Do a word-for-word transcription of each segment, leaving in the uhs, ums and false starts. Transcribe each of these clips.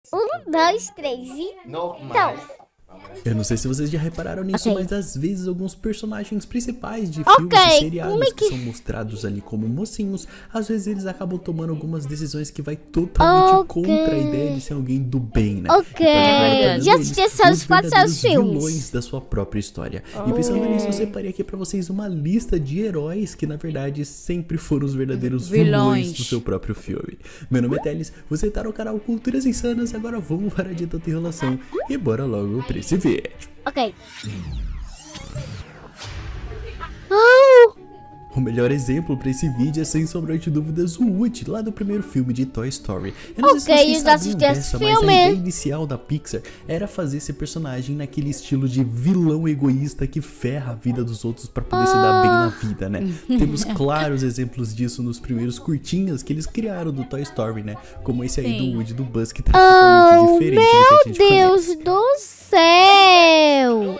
Um, dois, três e... Não, Então... Eu não sei se vocês já repararam nisso, Ok. mas às vezes alguns personagens principais de Ok, filmes e seriados como é que... que- são mostrados ali como mocinhos, às vezes eles acabam tomando algumas decisões que vai totalmente Ok. contra a ideia de ser alguém do bem, né? Ok. E pode acabar tornando Já eles assisti só os os quatro verdadeiros filmes. vilões da sua própria história. E pensando nisso, eu separei aqui pra vocês uma lista de heróis que na verdade sempre foram os verdadeiros vilões, Vilões. do seu próprio filme. Meu nome é Teles, você tá no canal Culturas Insanas, agora vamos parar de tanta enrolação e bora logo pra esse vídeo. Ok. Oh, O melhor exemplo pra esse vídeo é sem sombra de dúvidas o Woody, lá do primeiro filme de Toy Story. Eu não Ok, sei se vocês eu já sabiam assisti esse dessa, mas a filme. ideia inicial da Pixar era fazer esse personagem naquele estilo de vilão egoísta que ferra a vida dos outros pra poder se dar bem na vida, né? Temos claros exemplos disso nos primeiros curtinhas que eles criaram do Toy Story, né? Como esse aí Sim. do Woody do Buzz, que tá totalmente oh diferente do que a meu gente conhece. Deus do céu!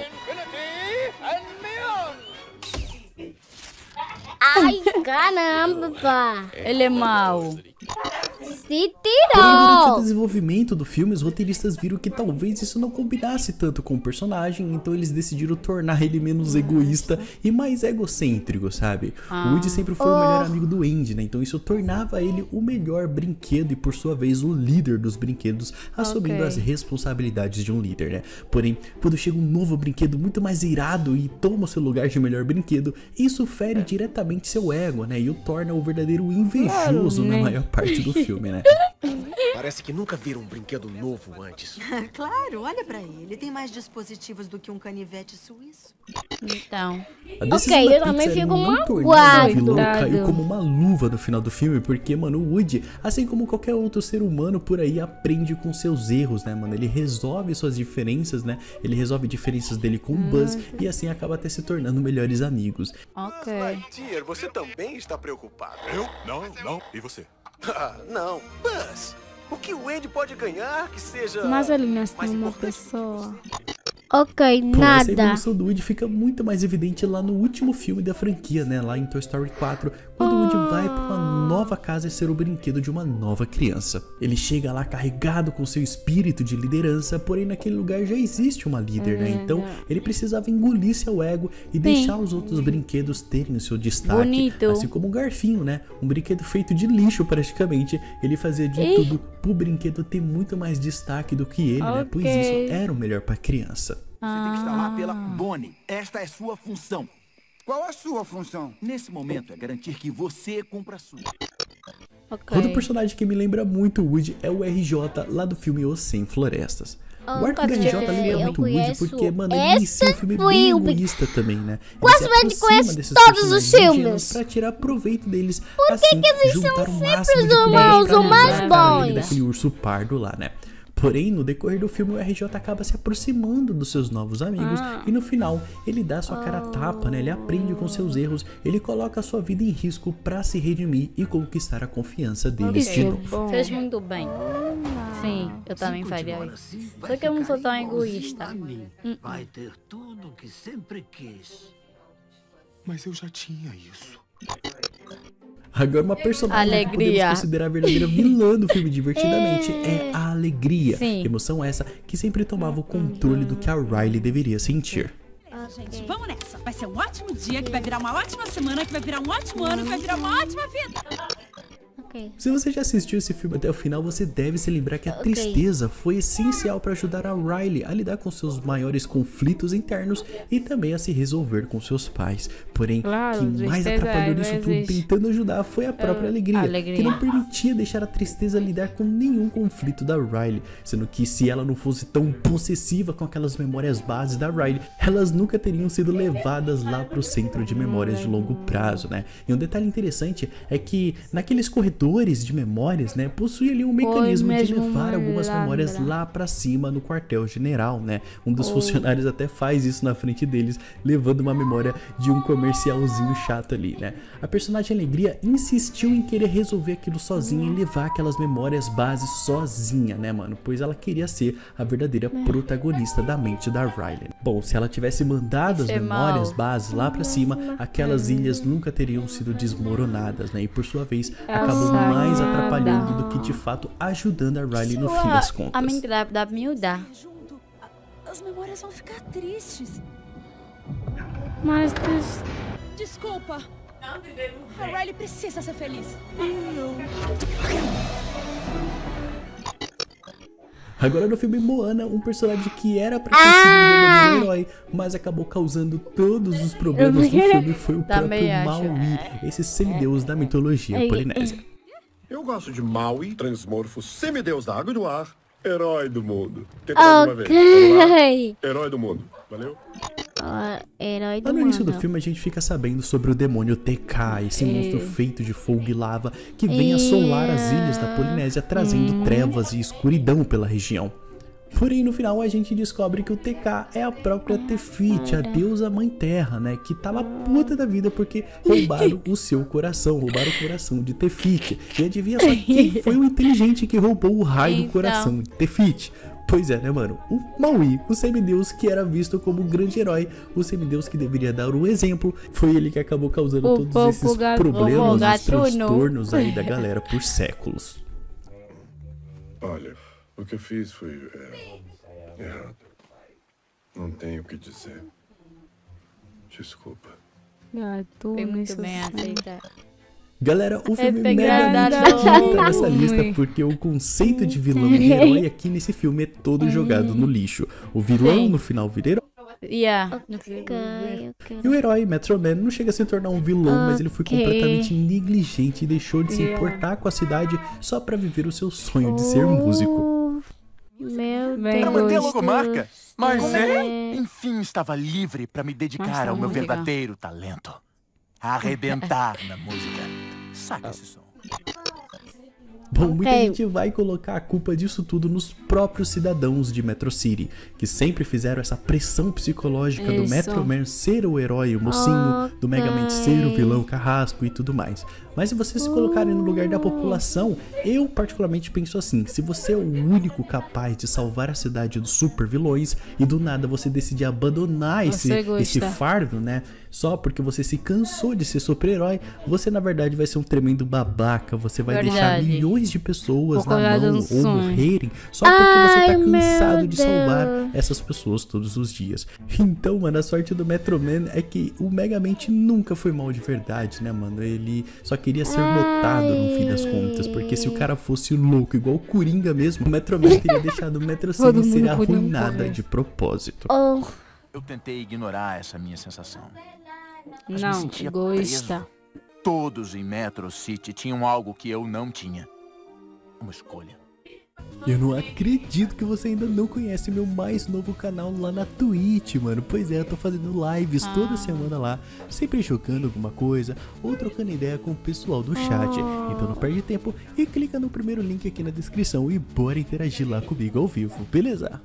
Ai, caramba, pá. Ele é mau. Se Porém, durante o tirou. desenvolvimento do filme, os roteiristas viram que talvez isso não combinasse tanto com o personagem, então eles decidiram tornar ele menos egoísta e mais egocêntrico, sabe? O Woody sempre foi o melhor amigo do Andy, né? Então isso tornava ele o melhor brinquedo e, por sua vez, o líder dos brinquedos, assumindo Ok. as responsabilidades de um líder, né? Porém, quando chega um novo brinquedo muito mais irado e toma o seu lugar de melhor brinquedo, isso fere diretamente seu ego, né? E o torna o verdadeiro invejoso na né? maior parte do filme, né? Parece que nunca viram um brinquedo novo antes. Claro, olha pra ele. Tem mais dispositivos do que um canivete suíço. Então. A decisão Ok, da eu também Pixar em fico não tornar o magoado. vilão Coitado. caiu como uma luva no final do filme, porque, mano, o Woody, assim como qualquer outro ser humano por aí, aprende com seus erros, né, mano? Ele resolve suas diferenças, né? Ele resolve diferenças dele com o Buzz e assim acaba até se tornando melhores amigos. Ok. Lightyear, você também está preocupado? Eu? Não, não. E você? Ah, não. Buzz, o que o Andy pode ganhar que seja... Mas ele não é mais uma importante? pessoa. Ok, Pô, essa nada. evolução do Woody fica muito mais evidente lá no último filme da franquia, né? Lá em Toy Story quatro, quando o Woody vai pra uma nova casa e ser o brinquedo de uma nova criança. Ele chega lá carregado com seu espírito de liderança, porém naquele lugar já existe uma líder, né? Então ele precisava engolir seu ego e deixar os outros brinquedos terem o seu destaque. Bonito. Assim como o Garfinho, né? Um brinquedo feito de lixo praticamente. Ele fazia de Ih. tudo pro brinquedo ter muito mais destaque do que ele, né? Pois Ok. isso era o melhor pra criança. Você tem que estar lá pela Bonnie. Esta é sua função. Qual a sua função? Nesse momento é garantir que você cumpra a sua. Ok. Outro personagem que me lembra muito o Woody é o R J lá do filme Os Cem Florestas. Oh, o arco do R J eu lembra muito o Woody conheço porque, mano, ele inicia o filme bem filme. egoísta também, né? Ele Quase se bem aproxima conheço desses todos os personagens filmes. ingênuos pra tirar proveito deles. Por assim, que eles juntar são o sempre máximo os de poder irmãos, pra os mais livrar a cara dele bons? daquele urso pardo lá, né? Porém, no decorrer do filme, o R J acaba se aproximando dos seus novos amigos e no final, ele dá sua cara a tapa, né? Ele aprende com seus erros, ele coloca a sua vida em risco pra se redimir e conquistar a confiança deles de Isso novo. bom. Fez muito bem. Sim, eu também faria isso. Só que eu não sou tão egoísta. Hum. Vai ter tudo o que sempre quis. Mas eu já tinha isso. Agora, uma personagem que Alegria. podemos considerar a verdadeira vilã do filme Divertidamente é a Alegria. Sim. Emoção essa que sempre tomava o controle do que a Riley deveria sentir. Vamos nessa. Vai ser um ótimo dia, que vai virar uma ótima semana, que vai virar um ótimo ano, que vai virar uma ótima vida. Ok. Se você já assistiu esse filme até o final, você deve se lembrar que a Ok. tristeza foi essencial para ajudar a Riley a lidar com seus maiores conflitos internos e também a se resolver com seus pais. Porém, Claro, quem mais tristeza atrapalhou às nisso tudo vezes- tentando ajudar foi a própria É, alegria, alegria. que não permitia deixar a tristeza lidar com nenhum conflito da Riley, sendo que se ela não fosse tão possessiva com aquelas memórias bases da Riley, elas nunca teriam sido levadas lá pro centro de memórias de longo prazo, né? E um detalhe interessante é que naqueles corredores de memórias, né, possui ali um mecanismo de mesmo, levar algumas lembra. memórias lá pra cima no quartel-general, né? Um dos funcionários até faz isso na frente deles, levando uma memória de um comercialzinho chato ali, né? A personagem Alegria insistiu em querer resolver aquilo sozinha e levar aquelas memórias bases sozinha, né, mano? Pois ela queria ser a verdadeira protagonista da mente da Riley. Bom, se ela tivesse mandado as Isso é memórias mal. bases lá pra cima, aquelas ilhas nunca teriam sido desmoronadas, né? E por sua vez, acabou mais atrapalhando do que de fato ajudando a Riley no fim das contas. A mente dá, dá pra me ajudar. As memórias vão ficar tristes. Mas des... Desculpa. A Riley precisa ser feliz. Agora no filme Moana, um personagem que era pra ter sido um verdadeiro herói, mas acabou causando todos os problemas do filme foi o Também próprio acho. Maui, esse semideus da mitologia polinésia. Eu gosto de Maui, transmorfo, semideus da água e do ar, herói do mundo. Tenta mais uma vez. Vamos lá. Ok. Herói do mundo. Valeu? Ó, herói do Lá no início do mundo. filme a gente fica sabendo sobre o demônio T K, esse monstro feito de fogo e lava que vem assolar as ilhas da Polinésia, trazendo trevas e escuridão pela região. Porém, no final a gente descobre que o T K é a própria Tefiti, a deusa mãe terra, né? Que tava puta da vida porque roubaram o seu coração, roubaram o coração de Tefiti. E adivinha só quem foi o inteligente que roubou o raio do Então. coração de Tefiti? Pois é, né, mano? O Maui, o semideus que era visto como um grande herói, o semideus que deveria dar o exemplo, foi ele que acabou causando O todos povo esses ga- problemas, o os gatuno. transtornos aí da galera por séculos. Olha, o que eu fiz foi é, errado. Não tenho o que dizer. Desculpa. Gato, Foi muito isso bem sim. aceita. Galera, o filme pegada megamente da tá nessa Maui. lista porque o conceito de vilão e herói aqui nesse filme é todo jogado no lixo. O vilão Sim. no final vira herói. Yeah. Ok, ok. E o herói, Metro Man, não chega a se tornar um vilão, mas ele foi Ok. completamente negligente e deixou de se Yeah. importar com a cidade só pra viver o seu sonho de ser músico. Meu Bem Pra manter a Deus. logomarca. Mas É. é, enfim, estava livre para me dedicar Nossa, ao meu música. verdadeiro talento. Arrebentar na música. Saca esse som. Bom, muita Ok. gente vai colocar a culpa disso tudo nos próprios cidadãos de Metro City, que sempre fizeram essa pressão psicológica do Isso. Metro Man ser o herói, o mocinho, do Mega Man ser o vilão carrasco e tudo mais. Mas se vocês se colocarem no lugar da população, eu particularmente penso assim, se você é o único capaz de salvar a cidade dos super vilões e do nada você decidir abandonar esse, Você gosta. esse fardo, né? Só porque você se cansou de ser super-herói, você na verdade vai ser um tremendo babaca, você vai deixar Verdade. milhões de pessoas Vou na acordar mão ou dando sonho. morrerem só porque você tá Ai, meu cansado de salvar Deus. essas pessoas todos os dias. Então, mano, a sorte do Metro Man é que o Megamente nunca foi mal de verdade, né, mano? Ele só queria ser notado no fim das contas, porque se o cara fosse louco, igual o Coringa mesmo, o Metro Man teria deixado o Metro Todo City ser mundo podia arruinada morrer. de propósito. Oh, Eu tentei ignorar essa minha sensação. Mas me Não, sentia egoísta. preso. Todos em Metro City tinham algo que eu não tinha. Uma escolha. Eu não acredito que você ainda não conhece meu mais novo canal lá na Twitch, mano. Pois é, eu tô fazendo lives toda semana lá, sempre jogando alguma coisa ou trocando ideia com o pessoal do chat. Então não perde tempo e clica no primeiro link aqui na descrição e bora interagir lá comigo ao vivo, beleza?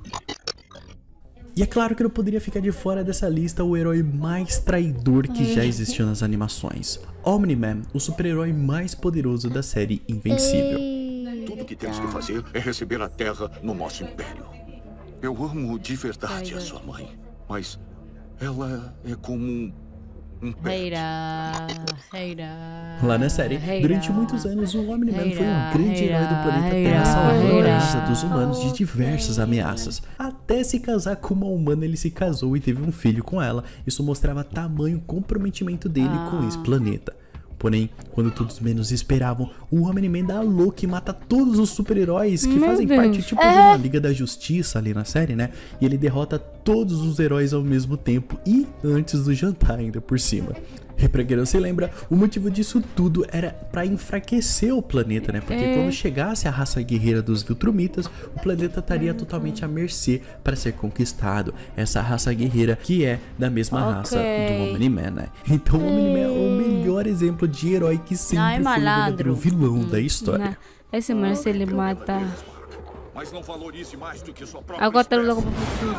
E é claro que não poderia ficar de fora dessa lista o herói mais traidor que já existiu nas animações. Omni-Man, o super-herói mais poderoso da série Invencível. Tudo que temos que fazer é receber a Terra no nosso império. Eu amo de verdade a sua mãe, mas ela é como um, um pet. Reira, reira. Lá na série, reira, durante muitos anos, o Omni-Man foi um reira, grande herói do planeta reira, Terra, salvando a reira. raça dos humanos de diversas ameaças. Até se casar com uma humana, ele se casou e teve um filho com ela. Isso mostrava tamanho comprometimento dele com esse planeta. Porém, quando todos menos esperavam, o Omni-Man dá a louca e mata todos os super-heróis que Meu fazem Deus. parte tipo de uma Liga da Justiça ali na série, né? E ele derrota todos os heróis ao mesmo tempo e antes do jantar ainda por cima. E pra quem não se lembra, o motivo disso tudo era pra enfraquecer o planeta, né? Porque quando chegasse a raça guerreira dos Viltrumitas, o planeta estaria totalmente à mercê para ser conquistado. Essa raça guerreira que é da mesma Ok. raça do Omni-Man, né? Então o Omni-Man é o melhor exemplo de herói que sempre Não, é foi o malandro. verdadeiro vilão da história. Né? Esse mano, se ele mata. Mas não valorize mais do que sua própria Agora tá espécie. louco pro filho.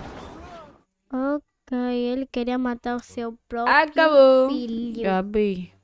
Não. Ok, ele queria matar o seu próprio Acabou. filho. Gabi.